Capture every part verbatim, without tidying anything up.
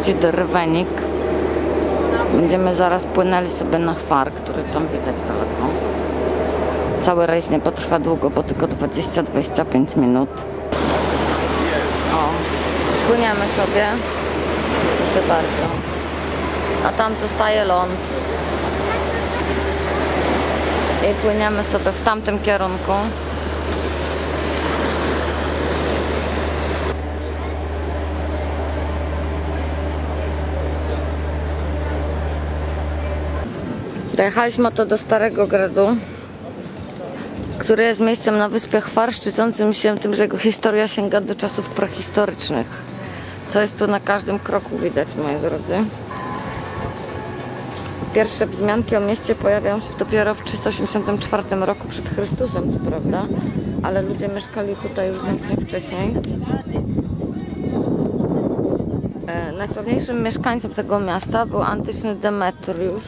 miejscowości Drwenik. Będziemy zaraz płynęli sobie na Chwar, który tam widać daleko. Cały rejs nie potrwa długo, bo tylko dwadzieścia do dwudziestu pięciu minut. O, płyniemy sobie. Proszę bardzo. A tam zostaje ląd. I płyniemy sobie w tamtym kierunku. Dojechaliśmy oto do Starego Gradu, który jest miejscem na wyspie Chwar, szczycącym się tym, że jego historia sięga do czasów prehistorycznych. Co jest tu na każdym kroku widać, moi drodzy. Pierwsze wzmianki o mieście pojawiają się dopiero w trzysta osiemdziesiątym czwartym roku przed Chrystusem, co prawda, ale ludzie mieszkali tutaj już znacznie wcześniej. E, najsławniejszym mieszkańcem tego miasta był antyczny Demetriusz,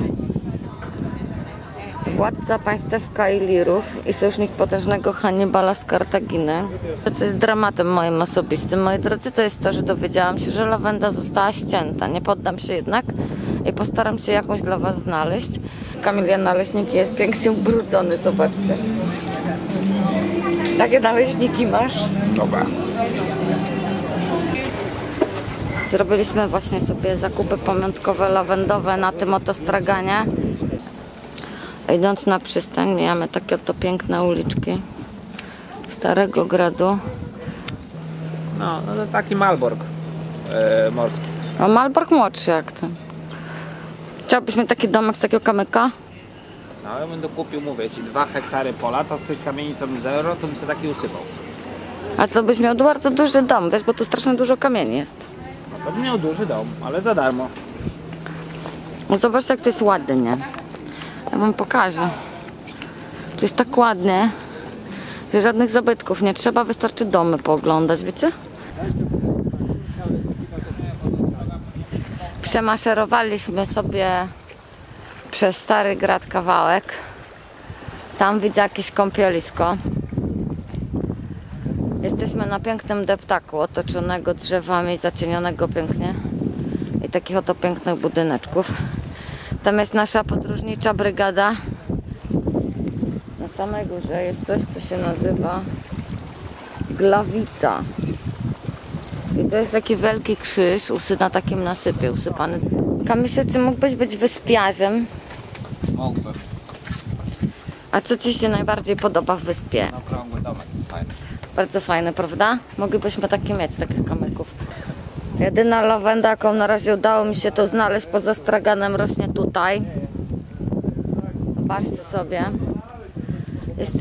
władca państewka Ilirów i sojusznik potężnego Hannibala z Kartaginy. To, co jest dramatem moim osobistym, moi drodzy, to jest to, że dowiedziałam się, że lawenda została ścięta. Nie poddam się jednak i postaram się jakąś dla was znaleźć. Kamilian Naleśniki jest pięknie ubrudzony, zobaczcie. Takie naleśniki masz? Dobra. Zrobiliśmy właśnie sobie zakupy pamiątkowe lawendowe na tym oto straganie. Idąc na przystań, mijamy takie oto piękne uliczki Starego Gradu. No, no to taki Malbork e, morski. A Malbork młodszy jak ten. Chciałbyś mieć taki domek z takiego kamyka? No, ja będę kupił, mówię ci, dwa hektary pola, to z tych kamieni co mi zero, to bym sobie taki usypał. A to byś miał bardzo duży dom, wiesz, bo tu strasznie dużo kamieni jest. No to bym miał duży dom, ale za darmo. No zobacz, jak to jest ładnie. Ja wam pokażę. Tu jest tak ładnie, że żadnych zabytków nie trzeba, wystarczy domy pooglądać, wiecie? Przemaszerowaliśmy sobie przez Stary Grad kawałek. Tam widzę jakieś kąpielisko. Jesteśmy na pięknym deptaku, otoczonego drzewami, zacienionego pięknie. I takich oto pięknych budyneczków. Tam jest nasza podróżnicza brygada. Na samej górze jest coś, co się nazywa Glawica. I to jest taki wielki krzyż na takim nasypie usypany. Kamysiu, czy mógłbyś być wyspiarzem? Mógłbym. A co ci się najbardziej podoba w wyspie? Okrągły domek jest fajny. Bardzo fajne, prawda? Moglibyśmy takie mieć, takich kamyków. Jedyna lawenda, jaką na razie udało mi się to znaleźć poza straganem, rośnie tutaj. Zobaczcie sobie. Jest...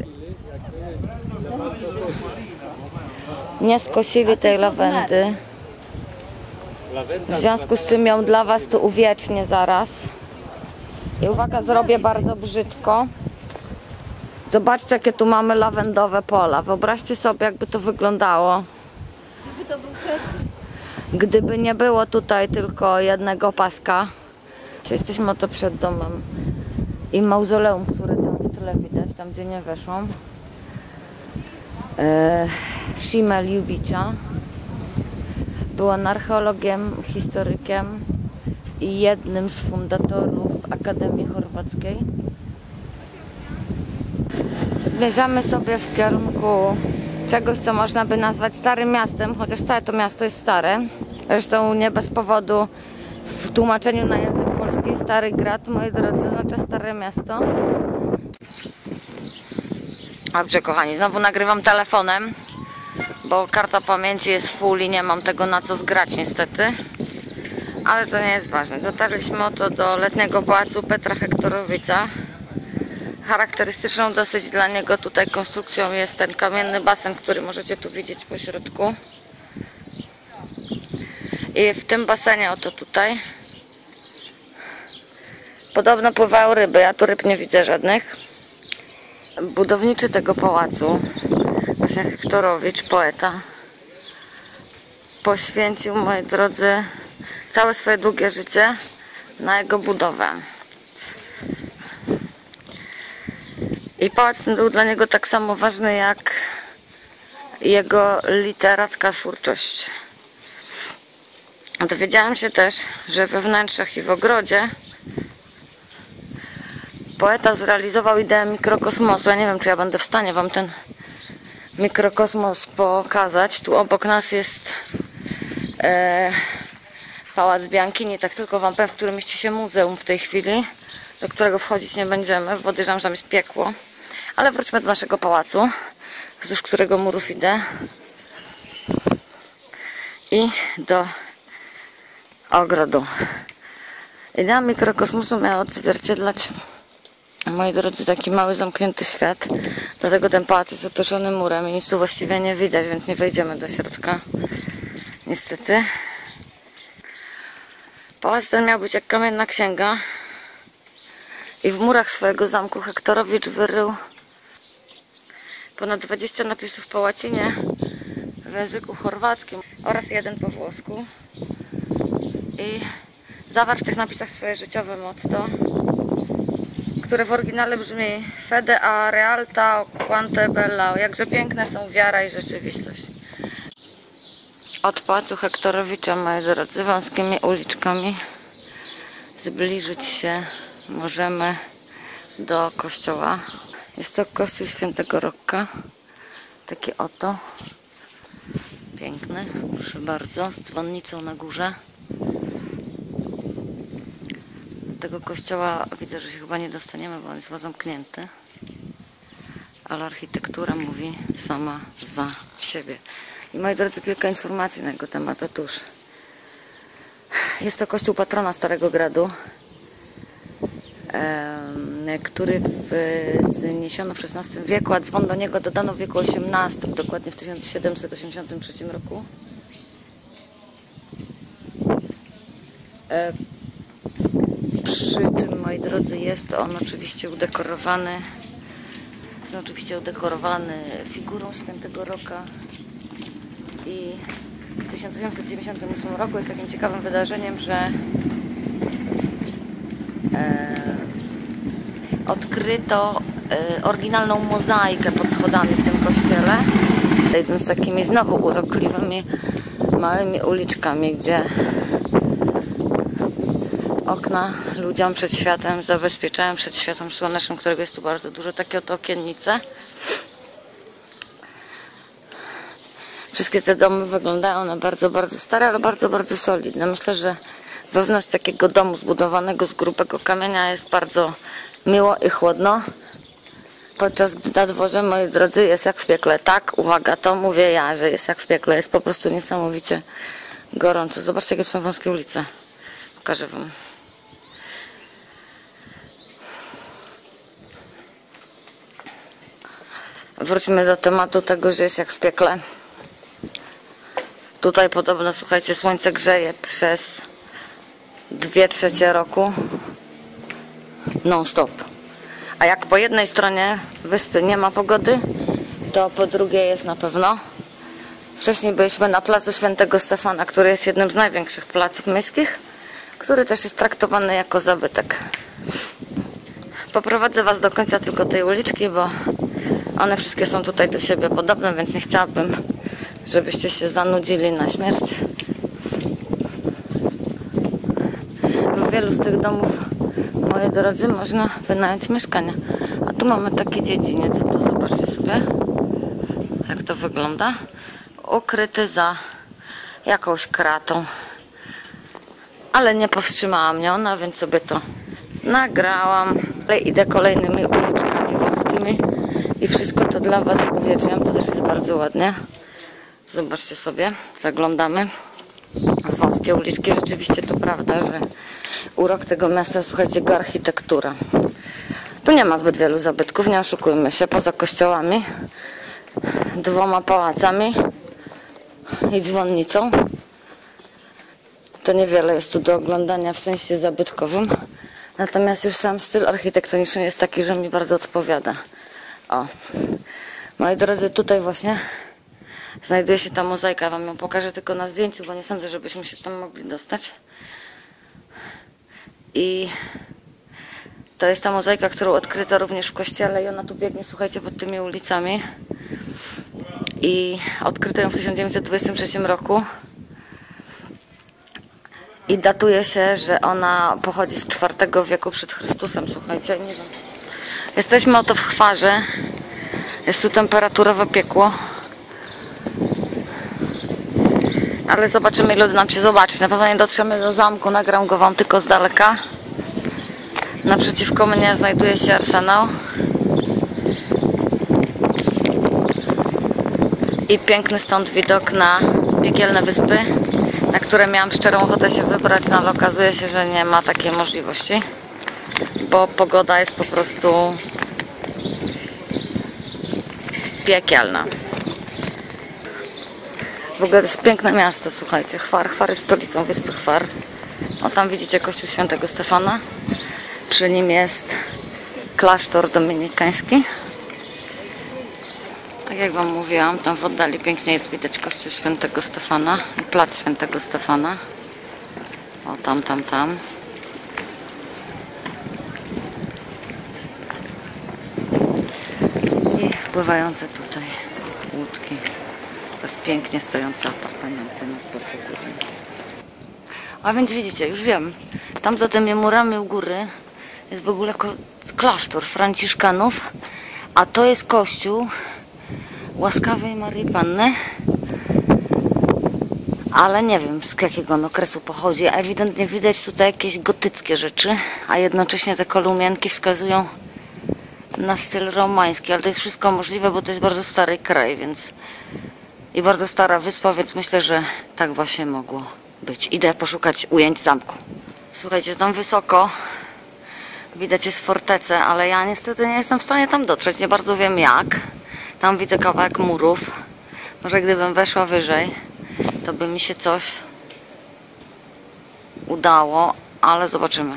Nie skosili tej lawendy. W związku z czym ją dla was tu uwiecznię zaraz. I uwaga, zrobię bardzo brzydko. Zobaczcie, jakie tu mamy lawendowe pola. Wyobraźcie sobie, jakby to wyglądało. Gdyby nie było tutaj tylko jednego paska. Jesteśmy oto przed domem i mauzoleum, które tam w tle widać, tam gdzie nie weszłam. Eee, Szime Ljubicza. Był on archeologiem, historykiem i jednym z fundatorów Akademii Chorwackiej. Zmierzamy sobie w kierunku czegoś, co można by nazwać starym miastem, chociaż całe to miasto jest stare. Zresztą nie bez powodu w tłumaczeniu na język polski Stary Grad, moi drodzy, oznacza stare miasto. Dobrze, kochani, znowu nagrywam telefonem, bo karta pamięci jest full i nie mam tego na co zgrać niestety. Ale to nie jest ważne. Dotarliśmy oto do letniego pałacu Petra Hektorowica. Charakterystyczną dosyć dla niego tutaj konstrukcją jest ten kamienny basen, który możecie tu widzieć po środku. I w tym basenie, oto tutaj, podobno pływają ryby. Ja tu ryb nie widzę żadnych. Budowniczy tego pałacu, właśnie Hektorowicz, poeta, poświęcił, moi drodzy, całe swoje długie życie na jego budowę. I pałac ten był dla niego tak samo ważny jak jego literacka twórczość. Dowiedziałam się też, że we wnętrzach i w ogrodzie poeta zrealizował ideę mikrokosmosu. Ja nie wiem, czy ja będę w stanie wam ten mikrokosmos pokazać. Tu obok nas jest e, Pałac Bianchini, tak tylko wam powiem, w którym mieści się muzeum w tej chwili, do którego wchodzić nie będziemy, bo podejrzewam, że tam jest piekło. Ale wróćmy do naszego pałacu, wzdłuż którego murów idę. I do ogrodu. Idea mikrokosmosu miała odzwierciedlać, moi drodzy, taki mały, zamknięty świat. Dlatego ten pałac jest otoczony murem i nic tu właściwie nie widać, więc nie wejdziemy do środka. Niestety. Pałac ten miał być jak kamienna księga. I w murach swojego zamku Hektorowicz wyrył ponad dwadzieścia napisów po łacinie, w języku chorwackim oraz jeden po włosku. I zawarł w tych napisach swoje życiowe motto, które w oryginale brzmi Fede a realtà quante bella, jakże piękne są wiara i rzeczywistość. Od pałacu Hektorowicza, moi drodzy, wąskimi uliczkami zbliżyć się możemy do kościoła. Jest to kościół Świętego Rokka. Taki oto. Piękny, proszę bardzo, z dzwonnicą na górze. Tego kościoła widzę, że się chyba nie dostaniemy, bo on jest zamknięty. Ale architektura mówi sama za siebie. I moi drodzy, kilka informacji na jego temat. Otóż jest to kościół patrona Starego Gradu, który zniesiono w szesnastym wieku, a dzwon do niego dodano w wieku osiemnastym, dokładnie w tysiąc siedemset osiemdziesiątym trzecim roku. Przy czym, moi drodzy, jest on oczywiście udekorowany, jest on oczywiście udekorowany figurą Świętego Rokka. I w tysiąc osiemset dziewięćdziesiątym ósmym roku jest takim ciekawym wydarzeniem, że e, odkryto e, oryginalną mozaikę pod schodami w tym kościele. Jeden z takimi znowu urokliwymi małymi uliczkami, gdzie okna ludziom przed światem zabezpieczają przed światłem słonecznym, którego jest tu bardzo dużo. Takie oto okiennice. Wszystkie te domy wyglądają na bardzo, bardzo stare, ale bardzo, bardzo solidne. Myślę, że wewnątrz takiego domu zbudowanego z grubego kamienia jest bardzo miło i chłodno. Podczas gdy na dworze, moi drodzy, jest jak w piekle. Tak, uwaga, to mówię ja, że jest jak w piekle. Jest po prostu niesamowicie gorąco. Zobaczcie, jakie są wąskie ulice. Pokażę wam. Wróćmy do tematu tego, że jest jak w piekle. Tutaj podobno, słuchajcie, słońce grzeje przez dwie trzecie roku non stop. A jak po jednej stronie wyspy nie ma pogody, to po drugiej jest na pewno. Wcześniej byliśmy na placu Świętego Stefana, który jest jednym z największych placów miejskich, który też jest traktowany jako zabytek. Poprowadzę was do końca tylko tej uliczki, bo one wszystkie są tutaj do siebie podobne, więc nie chciałabym, żebyście się zanudzili na śmierć. W wielu z tych domów, moi drodzy, można wynająć mieszkania. A tu mamy taki dziedziniec, to zobaczcie sobie, jak to wygląda. Ukryty za jakąś kratą. Ale nie powstrzymała mnie ona, więc sobie to nagrałam. Ale idę kolejnymi uliczkami wąskimi i wszystko to dla was uwieczniam. To też jest bardzo ładnie. Zobaczcie sobie, zaglądamy w wąskie uliczki. Rzeczywiście to prawda, że urok tego miasta, słuchajcie, go architektura. Tu nie ma zbyt wielu zabytków, nie oszukujmy się, poza kościołami, dwoma pałacami i dzwonnicą. To niewiele jest tu do oglądania w sensie zabytkowym. Natomiast już sam styl architektoniczny jest taki, że mi bardzo odpowiada. O, moi drodzy, tutaj właśnie znajduje się ta mozaika. Wam ją pokażę tylko na zdjęciu, bo nie sądzę, żebyśmy się tam mogli dostać. I to jest ta mozaika, którą odkryto również w kościele i ona tu biegnie, słuchajcie, pod tymi ulicami. I odkryto ją w tysiąc dziewięćset dwudziestym trzecim roku. I datuje się, że ona pochodzi z czwartego wieku przed Chrystusem. Słuchajcie, nie wiem. Jesteśmy oto w Chwarze. Jest tu temperaturowe piekło. Ale zobaczymy, ile uda nam się zobaczyć. Na pewno nie dotrzemy do zamku. Nagram go wam tylko z daleka. Naprzeciwko mnie znajduje się arsenał. I piękny stąd widok na piekielne wyspy, na które miałam szczerą ochotę się wybrać, no ale okazuje się, że nie ma takiej możliwości, bo pogoda jest po prostu piekielna. W ogóle to jest piękne miasto, słuchajcie. Chwar, Chwar jest stolicą wyspy Chwar. O, tam widzicie kościół świętego Stefana. Przy nim jest klasztor dominikański. Tak jak wam mówiłam, tam w oddali pięknie jest widać kościół świętego Stefana i plac świętego Stefana. O, tam, tam, tam. I wpływające tutaj łódki. To jest pięknie stojące apartamenty na zboczu góry. A więc widzicie, już wiem, tam za tymi murami u góry jest w ogóle klasztor franciszkanów, a to jest kościół Łaskawej Maryi Panny, ale nie wiem, z jakiego on okresu pochodzi. Ewidentnie widać tutaj jakieś gotyckie rzeczy, a jednocześnie te kolumienki wskazują na styl romański, ale to jest wszystko możliwe, bo to jest bardzo stary kraj, więc i bardzo stara wyspa, więc myślę, że tak właśnie mogło być. Idę poszukać ujęć zamku. Słuchajcie, tam wysoko widać jest fortecę, ale ja niestety nie jestem w stanie tam dotrzeć, nie bardzo wiem jak. Tam widzę kawałek murów. Może gdybym weszła wyżej, to by mi się coś udało, ale zobaczymy.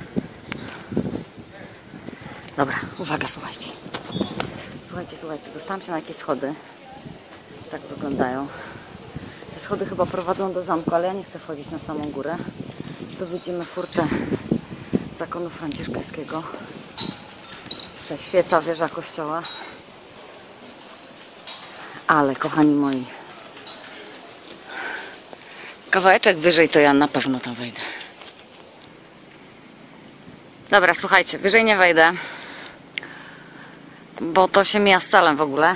Dobra, uwaga, słuchajcie. Słuchajcie, słuchajcie, dostałam się na jakieś schody. Tak wyglądają. Te schody chyba prowadzą do zamku, ale ja nie chcę wchodzić na samą górę. Tu widzimy furtę zakonu franciszkańskiego. Prześwieca wieża kościoła. Ale kochani moi, kawałeczek wyżej to ja na pewno tam wejdę. Dobra, słuchajcie, wyżej nie wejdę, bo to się mija z celem w ogóle.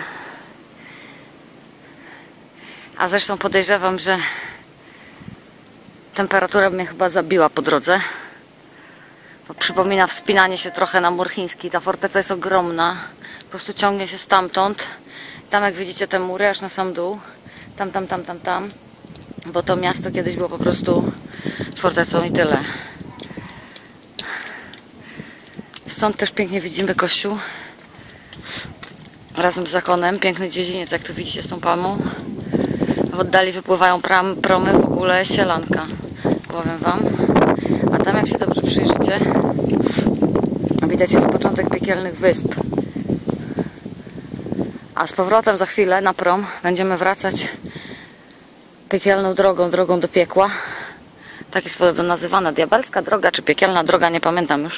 A zresztą podejrzewam, że temperatura mnie chyba zabiła po drodze. Bo przypomina wspinanie się trochę na mur chiński. Ta forteca jest ogromna. Po prostu ciągnie się stamtąd. Tam jak widzicie te mury aż na sam dół. Tam, tam, tam, tam, tam. Bo to miasto kiedyś było po prostu fortecą i tyle. Stąd też pięknie widzimy kościół. Razem z zakonem. Piękny dziedziniec, jak tu widzicie z tą palmą. W oddali wypływają pram, promy, w ogóle sielanka. Powiem wam. A tam jak się dobrze przyjrzycie, widać jest początek piekielnych wysp. A z powrotem za chwilę na prom będziemy wracać piekielną drogą, drogą do piekła. Tak jest podobno nazywana, diabelska droga czy piekielna droga, nie pamiętam już.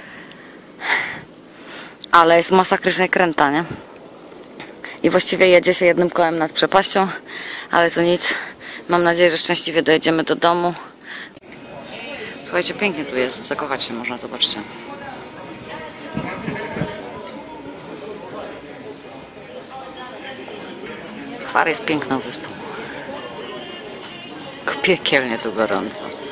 Ale jest masakrycznie kręta, nie? I właściwie jedzie się jednym kołem nad przepaścią, ale to nic. Mam nadzieję, że szczęśliwie dojedziemy do domu. Słuchajcie, pięknie tu jest, zakochać się można, zobaczcie. Chwar jest piękną wyspą. Piekielnie tu gorąco.